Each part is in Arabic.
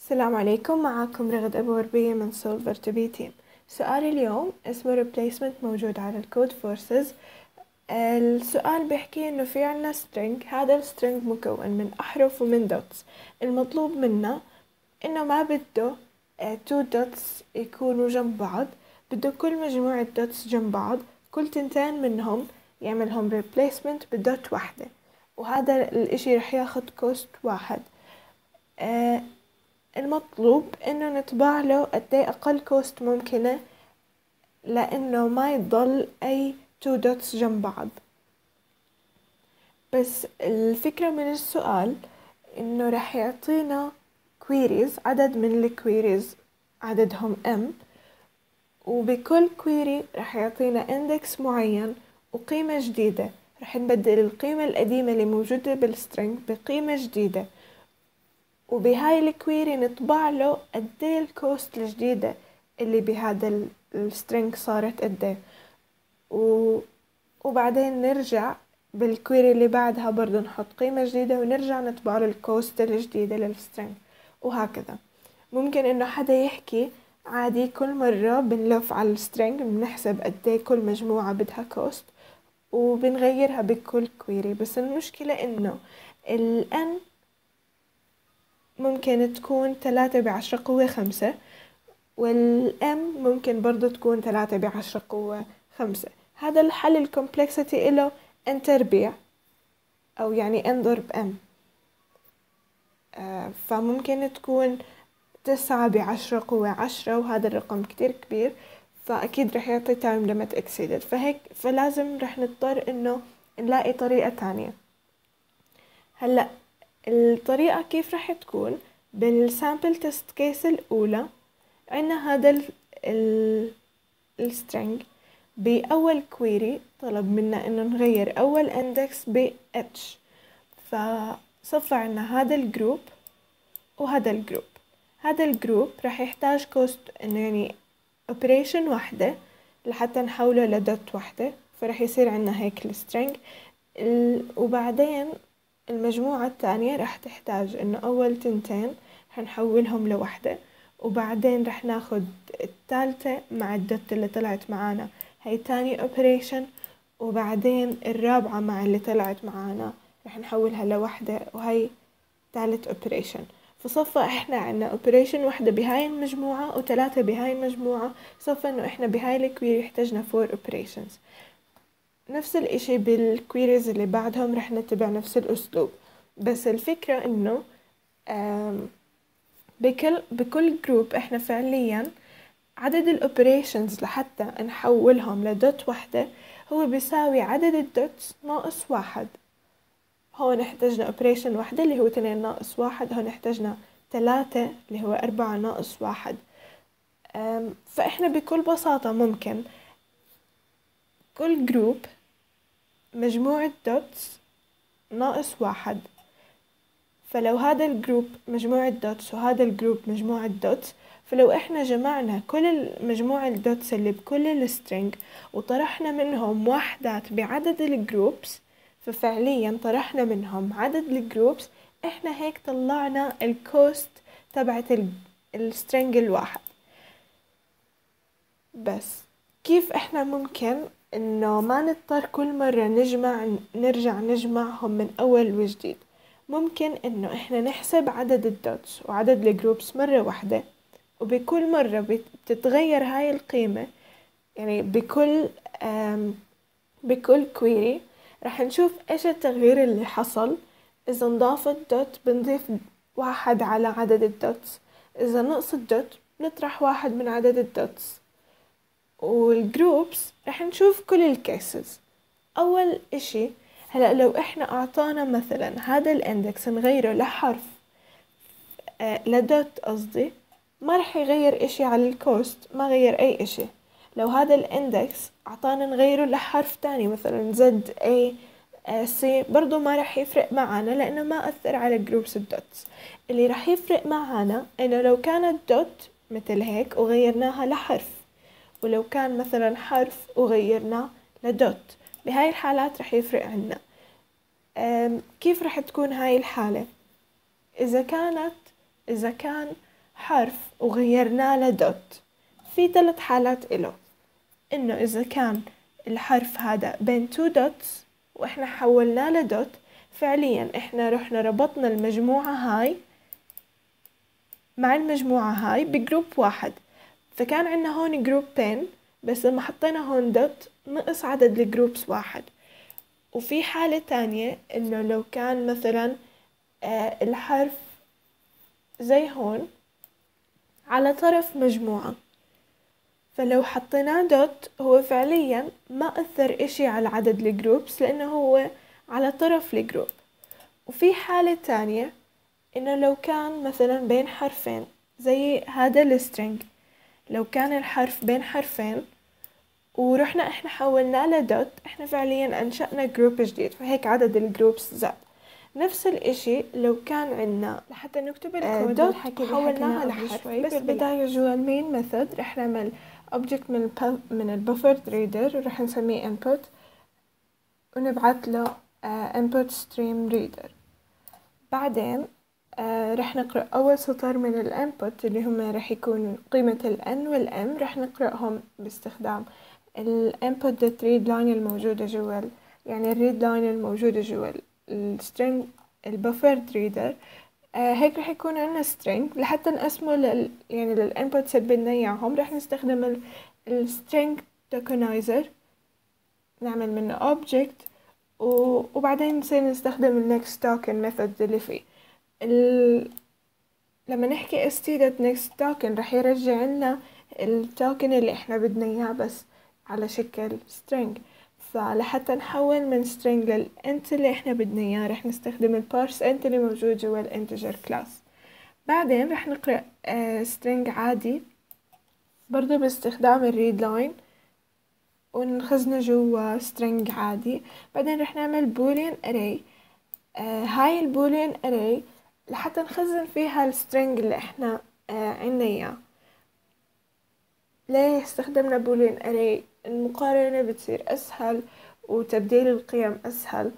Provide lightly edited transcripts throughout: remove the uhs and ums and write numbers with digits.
السلام عليكم. معاكم رغد أبو وربية من سولفر تو بي تيم. سؤال اليوم اسمه replacement موجود على الكود فورسز. السؤال بيحكي إنه في عنا string، هذا السترنج مكون من أحرف ومن دوتس. المطلوب منا إنه ما بده two dots يكونوا جنب بعض، بده كل مجموعة dots جنب بعض، كل تنتين منهم يعملهم replacement بدوت واحدة، وهذا الإشي رح ياخد كوست واحد. المطلوب انه نطبع له قديه اقل كوست ممكنة لانه ما يضل اي تو دوتس جنب بعض. بس الفكرة من السؤال انه رح يعطينا كويريز، عدد من الكويريز عددهم m، وبكل كويري رح يعطينا اندكس معين وقيمة جديدة. رح نبدل القيمة القديمة اللي موجودة بالسترنج بقيمة جديدة، وبهاي الكويري نطبع له قديه الكوست الجديدة اللي بهذا السترنج صارت قديه، وبعدين نرجع بالكويري اللي بعدها برضو نحط قيمة جديدة ونرجع نطبع له الكوست الجديدة للسترنج، وهكذا. ممكن انه حدا يحكي عادي كل مرة بنلف على السترنج بنحسب قديه كل مجموعة بدها كوست وبنغيرها بكل كويري، بس المشكلة انه ال n ممكن تكون 3 × 10⁻⁵، والM ممكن برضو تكون 3 × 10⁻⁵. هذا الحل الكومبلكسيتي إله n تربيع، أو يعني n ضرب m. فممكن تكون 9 × 10⁻⁻⁻، وهذا الرقم كتير كبير، فأكيد رح يعطي time limit exceeded، فلازم رح نضطر إنه نلاقي طريقة تانية. هلأ الطريقة كيف رح تكون؟ بالسامبل تست كيس الأولى عنا هذا السترنج بأول كويري طلب منا إنه نغير أول اندكس ب h، فصفى عنا هذا الجروب وهذا الجروب. هذا الجروب رح يحتاج كوست إنه يعني operation واحدة لحتى نحوله لدوت واحدة، فرح يصير عنا هيك السترنج. وبعدين المجموعة الثانية رح تحتاج إنه أول تنتين حنحولهم لوحدة، وبعدين رح ناخد الثالثة مع الدوت اللي طلعت معانا، هاي تاني operation، وبعدين الرابعة مع اللي طلعت معانا رح نحولها لوحدة، وهي ثالث operation. فصفى احنا عنا operation واحدة بهاي المجموعة وثلاثة بهاي المجموعة، صفى انه احنا بهاي الكويري احتاجنا 4 operations. نفس الاشي بالكويريز اللي بعدهم رح نتبع نفس الاسلوب، بس الفكرة انه بكل جروب احنا فعليا عدد الاوبريشنز لحتى نحولهم لدوت واحدة هو بيساوي عدد الدوتس ناقص واحد. هون احتاجنا اوبريشن واحدة اللي هو 2 - 1، هون احتاجنا 3 اللي هو 4 - 1. فاحنا بكل بساطة ممكن كل جروب مجموعة دوتس ناقص واحد، فلو هذا الجروب مجموعة دوتس وهذا الجروب مجموعة دوتس، فلو احنا جمعنا كل المجموعة الدوتس اللي بكل السترنج وطرحنا منهم وحدات بعدد الجروبس، ففعليا طرحنا منهم عدد الجروبس، احنا هيك طلعنا الكوست تبعت السترنج الواحد. بس كيف احنا ممكن انه ما نضطر كل مرة نرجع نجمعهم من اول وجديد؟ ممكن انه احنا نحسب عدد الدوتس وعدد الجروبس مرة واحدة، وبكل مرة بتتغير هاي القيمة، يعني بكل كويري رح نشوف ايش التغيير اللي حصل. اذا انضافت دوت بنضيف واحد على عدد الدوتس، اذا نقصت دوت بنطرح واحد من عدد الدوتس. والجروبس رح نشوف كل الكيسز. اول اشي هلا لو احنا اعطانا مثلا هذا الاندكس نغيره لحرف لدوت قصدي، ما رح يغير اشي على الكوست، ما غير اي اشي. لو هذا الاندكس اعطانا نغيره لحرف تاني مثلا زد اي سي، برضو ما رح يفرق معنا لانه ما اثر على جروبس الدوتس. اللي رح يفرق معنا انه لو كانت دوت مثل هيك وغيرناها لحرف، ولو كان مثلا حرف وغيرناه لدوت، بهاي الحالات رح يفرق عنا. كيف رح تكون هاي الحالة؟ إذا كان حرف وغيرنا له دوت، في 3 حالات إله. إنه إذا كان الحرف هذا بين 2 دوتس وإحنا حولناه لدوت، فعليا إحنا رحنا ربطنا المجموعة هاي مع المجموعة هاي بجروب واحد، فكان عنا هون جروبين، بس لما حطينا هون دوت نقص عدد الجروبس واحد. وفي حالة تانية إنه لو كان مثلا الحرف زي هون على طرف مجموعة، فلو حطيناه دوت هو فعليا ما أثر إشي على عدد الجروبس لأنه هو على طرف الجروب. وفي حالة تانية إنه لو كان مثلا بين حرفين زي هذا السترينج، لو كان الحرف بين حرفين ورحنا إحنا حولناه لدوت، إحنا فعليا أنشأنا جروب جديد، فهيك عدد الجروبس زاد. نفس الإشي لو كان عنا لحتى نكتب الكود دوت الحكي حولناها لحرف، بس بالبداية جوا المين ميثود رح نعمل object من البفر ريدر ورح نسميه input ونبعث له input stream reader. بعدين رح نقرأ أول سطر من الانبوت اللي هم رح يكون قيمة ال n وال m، رح نقرأهم باستخدام الانبوت dot read line الموجودة جوا يعني الريد لاين الموجودة جوا السترينج البفر ريدر. هيك رح يكون عنا string لحتى نقسمه يعني للانبوتس اللي بدنا اياهم. رح نستخدم الstring tokenizer نعمل منه object وبعدين نصير نستخدم الnext token method اللي فيه لما نحكي st.next token رح يرجع لنا التوكن اللي احنا بدنا اياه بس على شكل string. فلحتى نحول من string للint اللي احنا بدنا اياه رح نستخدم الparse int اللي موجود جوا الانتجر class. بعدين رح نقرأ string عادي برضو باستخدام الread line ونخزنه جوا string عادي. بعدين رح نعمل boolean array. هاي البولين array لحتى نخزن فيها السترينج اللي احنا عنا اياه. ليه استخدمنا بولين array؟ المقارنة بتصير اسهل وتبديل القيم اسهل.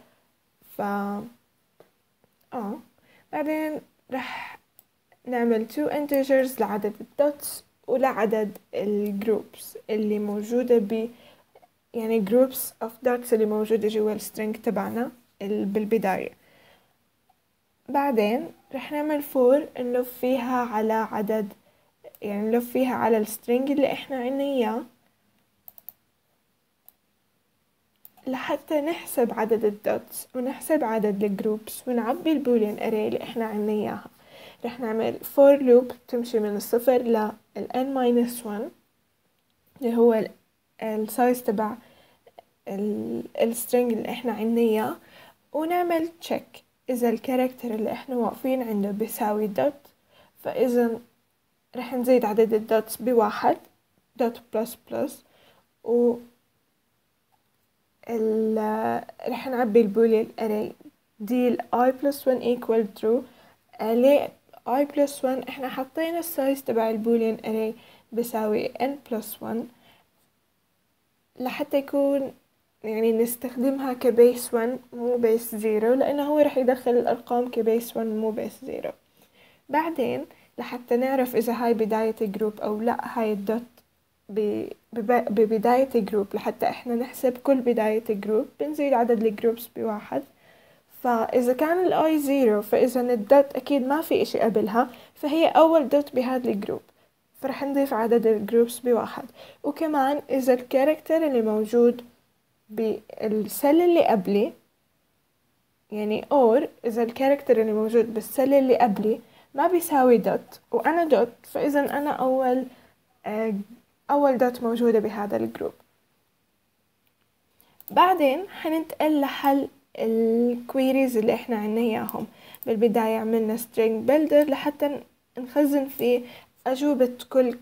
بعدين رح نعمل 2 integers لعدد الدوتس ولعدد الجروبس اللي موجودة يعني groups of dots اللي موجودة جوا السترينج تبعنا بالبداية. بعدين رح نعمل for نلف فيها على عدد يعني نلف فيها على السترينج اللي احنا عنا اياه لحتى نحسب عدد الدوتس ونحسب عدد الجروبس ونعبي البوليان array اللي احنا عنا اياها. رح نعمل for loop تمشي من الصفر ل n-1 اللي هو السايز تبع السترينج اللي احنا عنا اياه، ونعمل check إذا الكاركتر اللي احنا واقفين عنده بيساوي دوت، فإذا رح نزيد عدد الدوتس بواحد دوت بلس بلس رح نعبي البوليان array دي I plus 1 equal true. ليه I plus 1؟ احنا حطينا السايز تبع البوليان array بيساوي n plus 1 لحتى يكون يعني نستخدمها كبيس 1 مو بيس 0 لأنه هو رح يدخل الأرقام كبيس 1 مو بيس 0. بعدين لحتى نعرف إذا هاي بداية جروب أو لا هاي الدوت ببداية جروب، لحتى إحنا نحسب كل بداية جروب بنزيد عدد الجروبس بواحد. فإذا كان الآي 0 فإذا الدوت أكيد ما في إشي قبلها فهي أول دوت بهذا الجروب، فرح نضيف عدد الجروبس بواحد. وكمان إذا الكاركتر اللي موجود بالسل اللي قبلي يعني or إذا الكاركتر اللي موجود بالسل اللي قبلي ما بيساوي دوت وأنا دوت، فإذا أنا أول دوت موجودة بهذا الجروب. بعدين حننتقل لحل الكويريز اللي احنا عنا اياهم. بالبداية عملنا string builder لحتى نخزن فيه أجوبة كل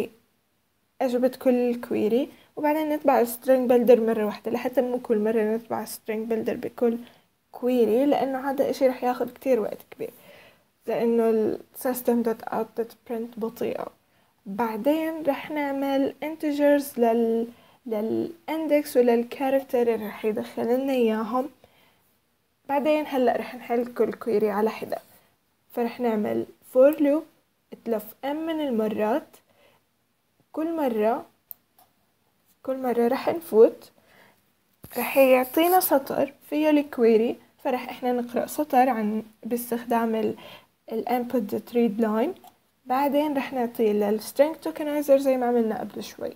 كويري، وبعدين نتبع string builder مرة واحدة لحتى مو كل مرة نتبع string builder بكل كويري، لأنه هذا الشي رح ياخد كتير وقت كبير لأنه ال system.out.print بطيئة. بعدين رح نعمل integers للإندكس وللكاركتر اللي رح يدخل لنا إياهم. بعدين هلأ رح نحل كل كويري على حدة، فرح نعمل for loop تلف m من المرات، كل مرة رح نفوت رح يعطينا سطر فيه الكويري، فرح احنا نقرأ سطر عن باستخدام ال input read line. بعدين رح نعطيه للstring tokenizer زي ما عملنا قبل شوي.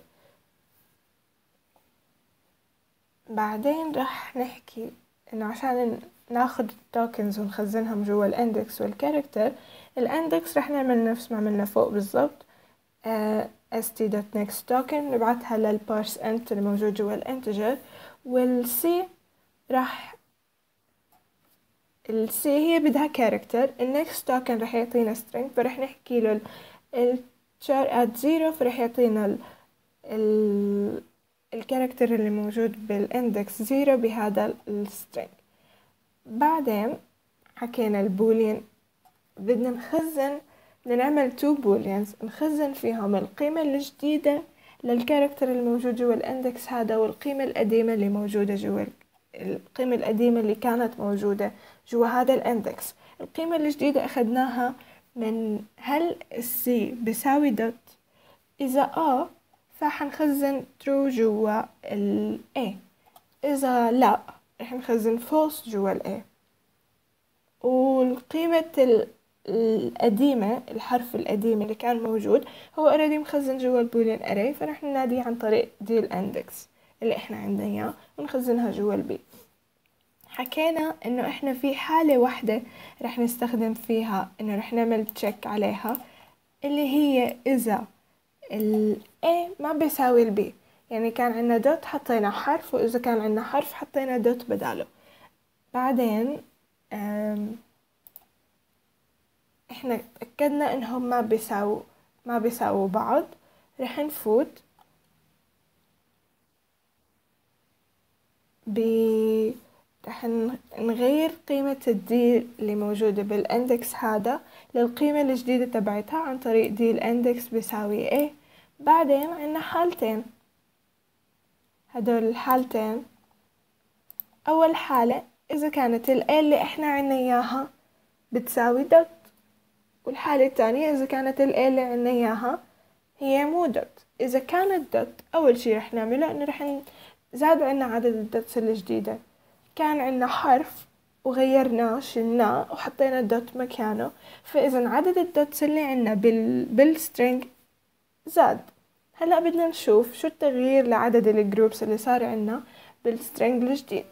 بعدين رح نحكي انه عشان ناخد التوكنز ونخزنهم جوا الاندكس والكاركتر، الاندكس رح نعمل نفس ما عملنا فوق بالضبط، st.next token نبعتها للبارس انت اللي موجود جوا الانتجر، والسي السي هي بدها كاركتر، النكست توكن رح يعطينا string، فرح نحكي له الchar at 0 فرح يعطينا الكاركتر اللي موجود بالاندكس 0 بهذا السترينج. بعدين حكينا البوليان، بدنا نعمل 2 بوليانز نخزن فيهم القيمة الجديدة للكاركتر الموجود جوا الاندكس هذا، والقيمة القديمة اللي موجودة جوا القيمة القديمة اللي كانت موجودة جوا هذا الاندكس. القيمة الجديدة اخذناها من هل السي بيساوي دوت، اذا فحنخزن true جوا ال A، إذا لا رح نخزن false جوا ال A. والقيمة القديمة، الحرف القديم اللي كان موجود هو already مخزن جوا البوليان array، فرح نناديه عن طريق دي الاندكس اللي احنا عندنا اياه ونخزنها جوا البي. حكينا انه احنا في حالة واحدة رح نستخدم فيها انه رح نعمل check عليها، اللي هي اذا ال A ما بيساوي ال B، يعني كان عنا دوت حطينا حرف، وإذا كان عنا حرف حطينا دوت بداله. بعدين احنا تأكدنا انهم ما بيساووا بعض، رح نفوت رح نغير قيمة الدي اللي موجودة بالاندكس هذا للقيمة الجديدة تبعتها عن طريق دي الاندكس بيساوي A. بعدين عنا حالتين، هدول الحالتين أول حالة إذا كانت ال A اللي إحنا عنا إياها بتساوي دوت، والحالة الثانية إذا كانت ال A اللي عنا إياها هي مو دوت. إذا كانت دوت أول شي رح نعمله إنه رح زاد عنا عدد الدوتس الجديدة، كان عنا حرف وغيرناه شلناه وحطينا دوت مكانه، فإذا عدد الدوتس اللي عنا بالسترينج زاد. هلأ بدنا نشوف شو التغيير لعدد الجروبس اللي صار عنا بالسترينج الجديد.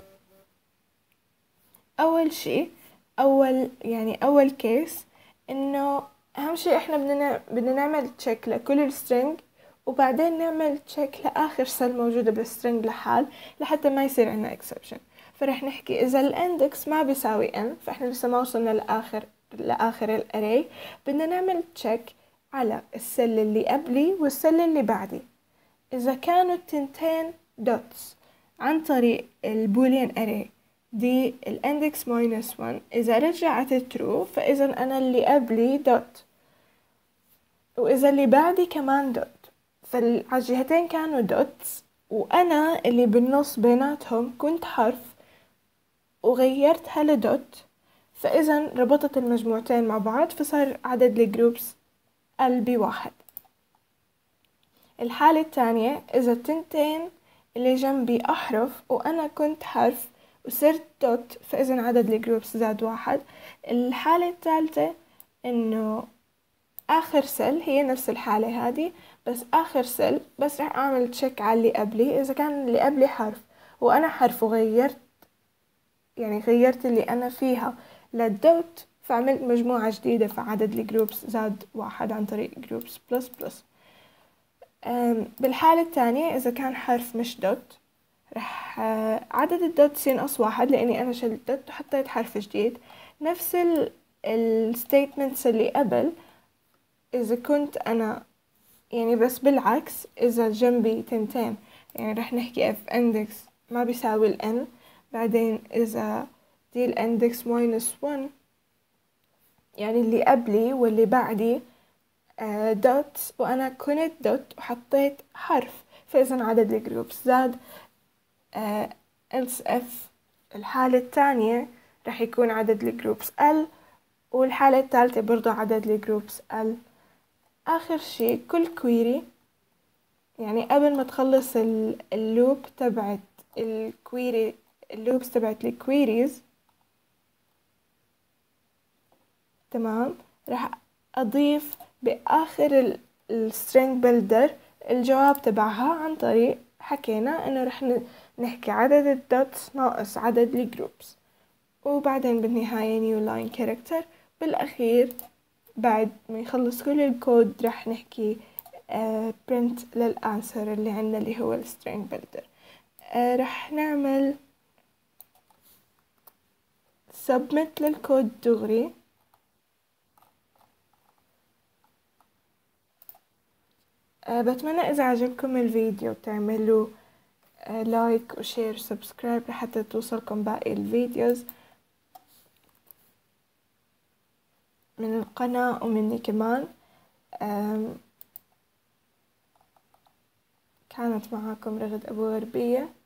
اول شيء اول كيس انه اهم شيء احنا بدنا نعمل تشيك لكل السترينج، وبعدين نعمل تشيك لاخر سيل موجوده بالسترينج لحال لحتى ما يصير عنا اكسبشن. فرح نحكي اذا الاندكس ما بيساوي n، فاحنا لسه ما وصلنا لاخر الاري، بدنا نعمل تشيك على السيل اللي قبلي والسيل اللي بعدي. اذا كانوا التنتين دوتس عن طريق البوليان اري دي الاندكس -1، اذا رجعت true فاذا انا اللي قبلي دوت، واذا اللي بعدي كمان دوت، فالجهتين كانوا دوتس، وانا اللي بالنص بيناتهم كنت حرف وغيرتها لدوت، فاذا ربطت المجموعتين مع بعض فصار عدد الجروبس ال1. الحالة الثانية اذا التنتين اللي جنبي احرف وانا كنت حرف وصرت دوت، فإذا عدد الجروبس زاد 1. الحالة الثالثة إنه آخر سيل هي نفس الحالة هذه، بس آخر سيل بس رح أعمل تشيك على اللي قبلي، إذا كان اللي قبلي حرف وأنا حرف وغيرت غيرت اللي أنا فيها للدوت، فعملت مجموعة جديدة فعدد الجروبس زاد 1 عن طريق جروبس بلس بلس. بالحالة الثانية إذا كان حرف مش دوت رح عدد الدوتس ينقص 1 لأني أنا شلت دوت وحطيت حرف جديد. نفس الستيتمنتس اللي قبل، إذا كنت أنا بس بالعكس، إذا جنبي تنتين رح نحكي if index ما بيساوي ال n، بعدين إذا دي الاندكس -1 اللي قبلي واللي بعدي دوت وأنا كنت دوت وحطيت حرف، فإذا عدد الجروبس زاد. else if الحالة الثانية رح يكون عدد الجروبس L، والحالة الثالثة برضو عدد الجروبس L. آخر شي كل كويري، يعني قبل ما تخلص اللوب تبعت الكويري، اللوبس تبعت الكويريز، تمام، راح أضيف بآخر السترينج بيلدر الجواب تبعها عن طريق حكينا إنه رح نحكي عدد الدوتس ناقص عدد الجروبس، وبعدين بالنهاية نيو لاين كاركتر. بالأخير بعد ما يخلص كل الكود رح نحكي print للأنسر اللي عنا اللي هو السترينج بيلدر. رح نعمل submit للكود دغري. بتمنى إذا عجبكم الفيديو تعملوا لايك وشير وسبسكرايب لحتى توصلكم باقي الفيديوز من القناة ومني كمان. كانت معاكم رغد أبو غربية.